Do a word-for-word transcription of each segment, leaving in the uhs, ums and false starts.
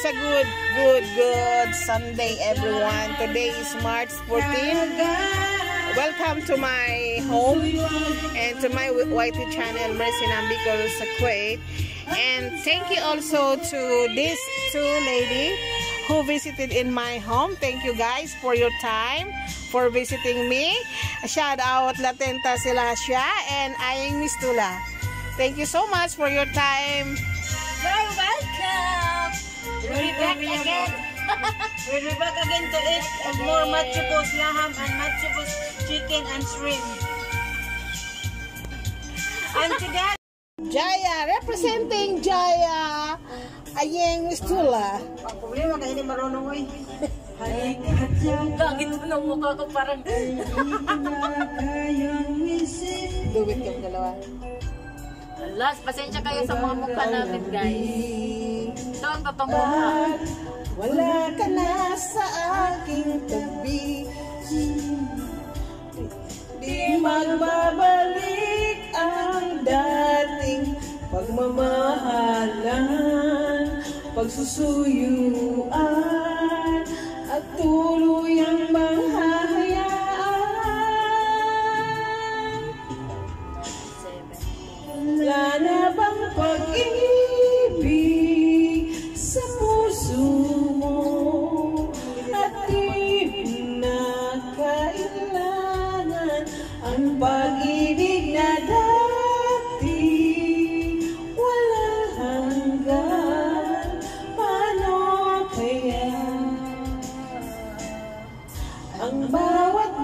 It's a good, good, good Sunday, everyone. Today is March fourteenth. Welcome to my home and to my Y T channel, Mercy Nambicol sa Kuwait. And thank you also to these two ladies who visited in my home. Thank you guys for your time, for visiting me. A shout out Latenta Silasya and Aying Miss Tula. Thank you so much for your time. You're welcome. We're back again. We're back again to eat more machibos laham and machibos chicken and shrimp. And together, Jaya, representing Jaya, Ayeng Miss Tula. ang problema kasi hindi marunong eh. Gagit mo ng mukha ko parang Do it yung dalawa. last, pasensya kayo sa mga mukha namin, guys. Ito ang papamukha. Wala ka na sa aking tabi, di magbabalik ang dating pagmamahalan, pagsusuyuan at tuluyang manghahayaan. Wala na bang pag-ibig sa puso mo at di na kailangan ang pag-ibig na dati walang hanggan. Paano kaya ang bawat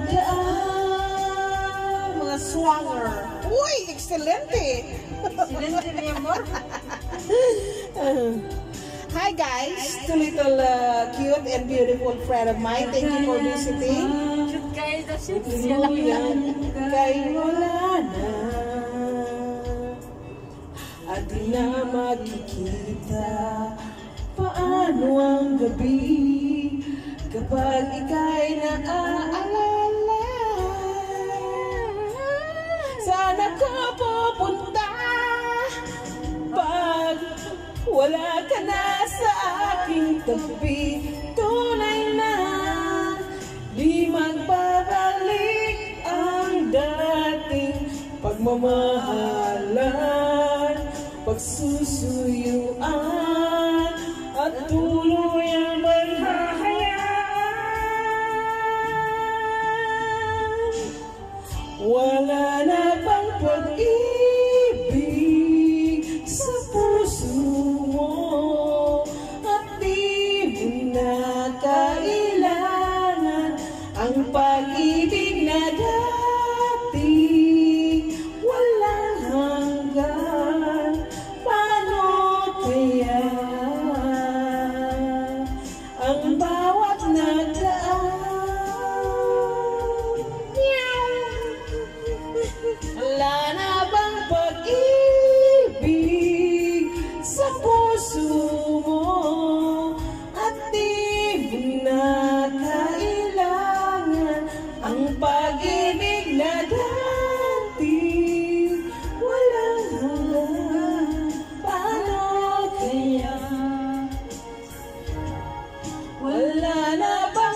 nagdaan? Mga swanger. Uy, excelente! Excelente, mi amor. Hi guys, two little uh, cute and beautiful friend of mine. Thank you for visiting. Shoot guys, the shoot siya lang yan. Kay wala na at di na makikita. Paano ang gabi kapag ika'y naaalala? Saan ako pupunta pag wala ka na sa aking tabi? Tunay na di magbabalik ang dating pagmamahalan, pagsusuyuan at tuluyang manghahayaan. Wala na bang pag-ibig sa puso mo at di mo na kailangan ang pag-ibig na dati walang hanggan. Paano kaya ang bawat nagdaan? Wala na bang pag-ibig sa puso mo at di mo na kailangan ang pag-ibig na dati walang hanggan? Paano kaya wala na bang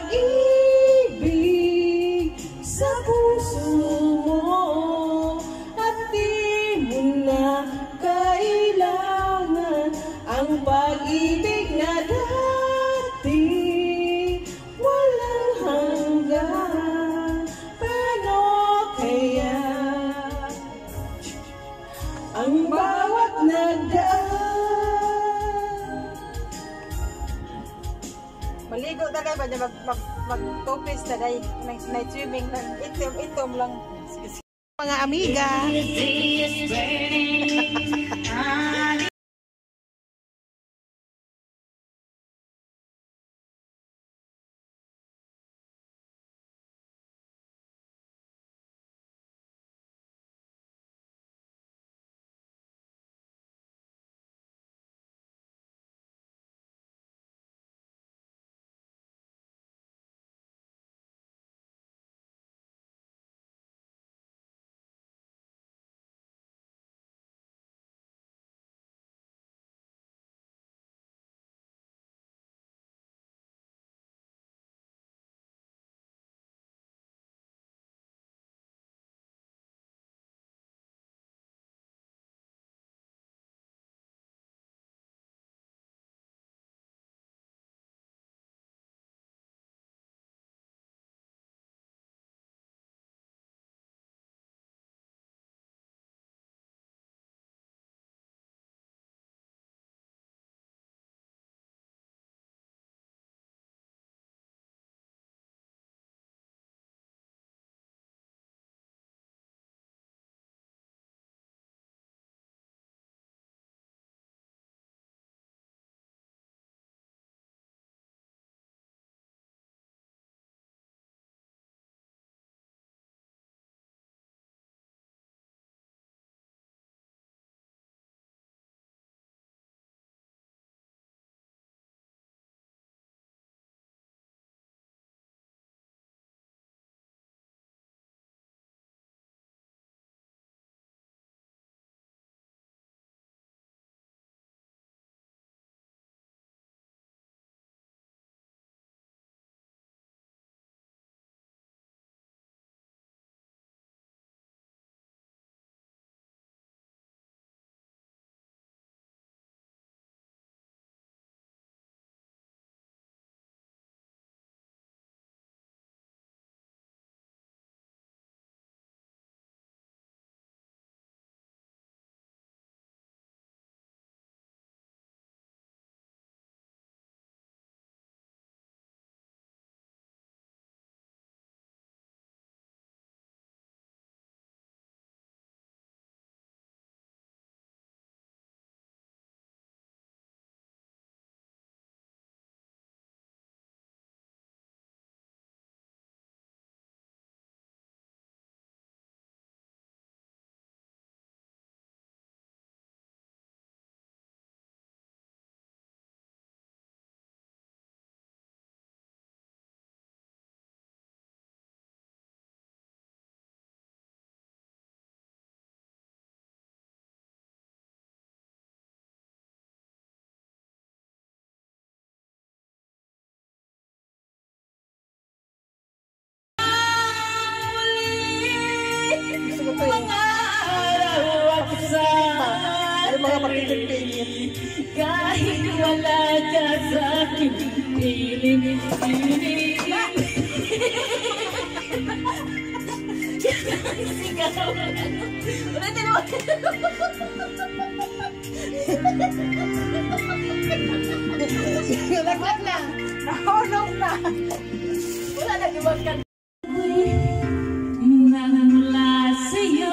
pag-ibig sa puso mo at di mo na kailangan ang pag-ibig na dati walang hanggan? Paano kaya ang bawat nagdaan? Maligo na kayo ba? Mag, mag, mag-topis na kayo. Night swimming lang. Itom-itom lang. Mga amiga. Ulitin mo. Laglag na. Nahulog na. Wala na gibag ka. Mula sa'yo.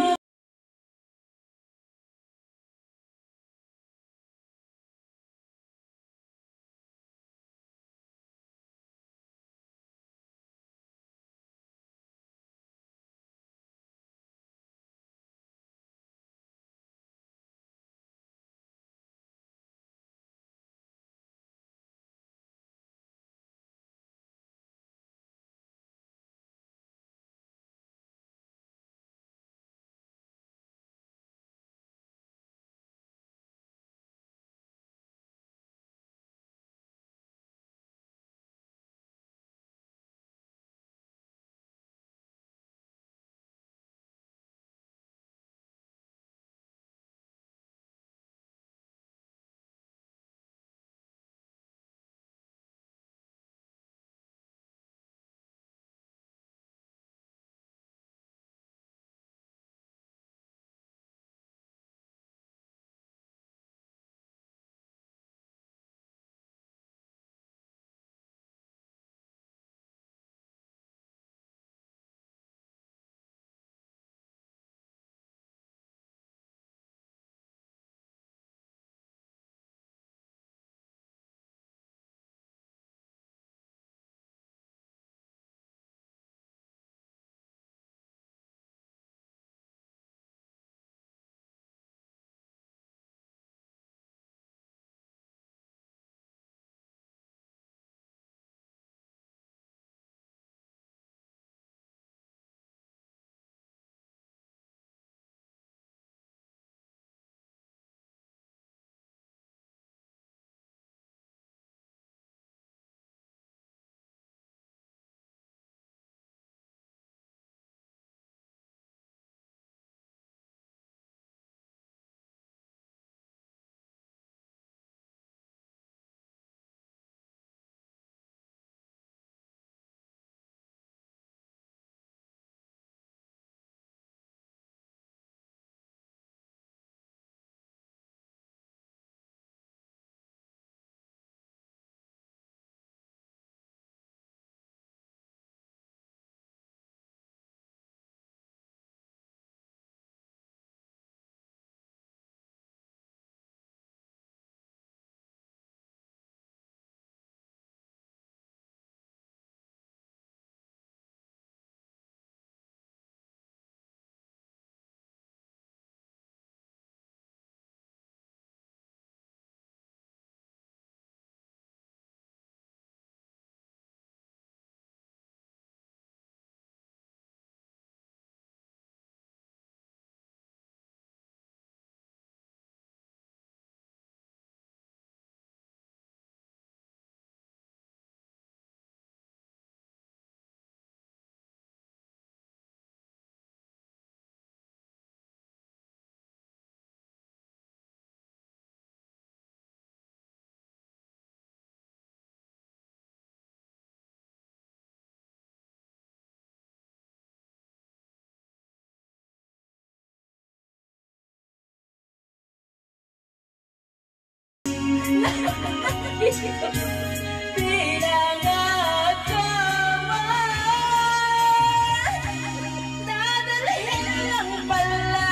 Dadalhin lang pala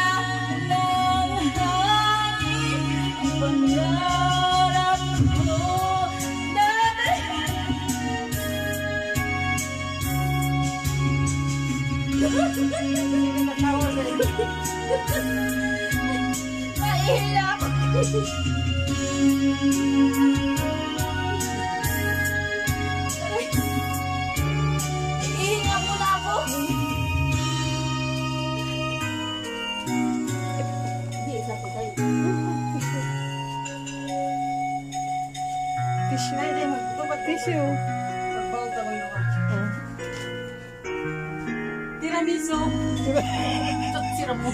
ng hangin ang pangarap ko. Naiiyak ako. Ihinga muna ako. Hindi, isa po tayo. Tissue. Ay, di, magbubat Tissue. Magbawag ka mga ka. Tiramisu. Sira mo.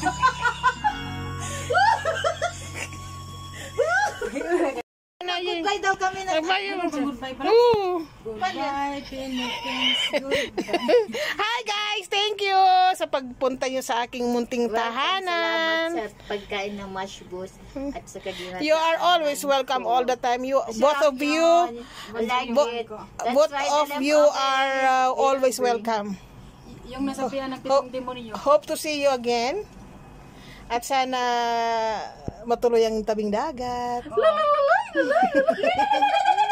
Goodbye daw kami na. Goodbye pala. Ooh. Goodbye, Philippines. Goodbye. Hi guys, thank you. sa pagpunta nyo sa aking munting tahanan. Salamat sa pagkain ng mashbos at sa kadina. You are always welcome all the time. You, both of you, like bo- it. both That's why of the you left are open. uh, always welcome. Yung nasabihan ng pitong demonyo. Hope to see you again. At sana matuloy ang tabing dagat.